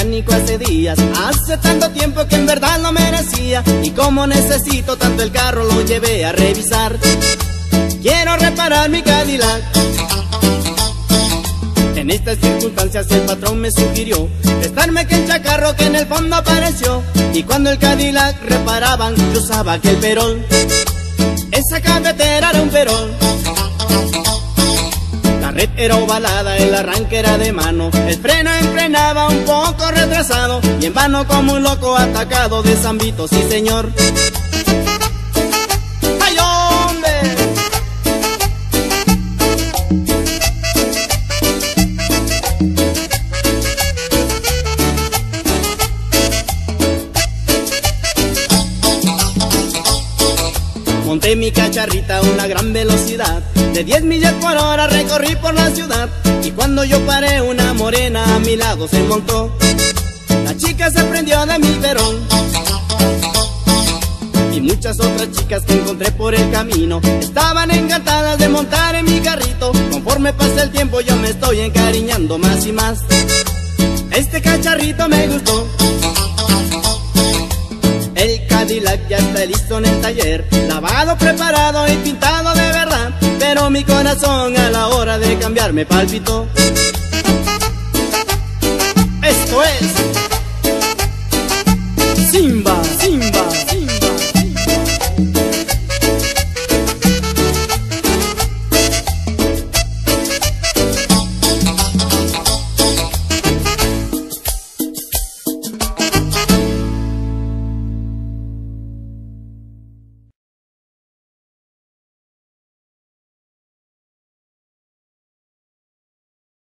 mecánico hace días. Hace tanto tiempo que en verdad lo merecía, y como necesito tanto el carro lo llevé a revisar. Quiero reparar mi Cadillac. En estas circunstancias el patrón me sugirió prestarme aquel chacarro que en el fondo apareció. Y cuando el Cadillac reparaban yo usaba aquel perol. Esa carretera era un perol. La red era ovalada, el arranque era de mano, el freno enfrenaba un poco retrasado, y en vano como un loco atacado de Zambito, sí señor. ¡Ay, hombre! Monté mi cacharrita a una gran velocidad, de 10 millas por hora recorrí por la ciudad. Y cuando yo paré, una morena a mi lado se montó. La chica se prendió de mi perón. Y muchas otras chicas que encontré por el camino estaban encantadas de montar en mi carrito. Conforme pasa el tiempo yo me estoy encariñando más y más. Este cacharrito me gustó. El Cadillac ya está listo en el taller, lavado, preparado y pintado de verdad. Pero mi corazón a la hora de cambiar me palpitó. Esto es Simba, Simba, Simba.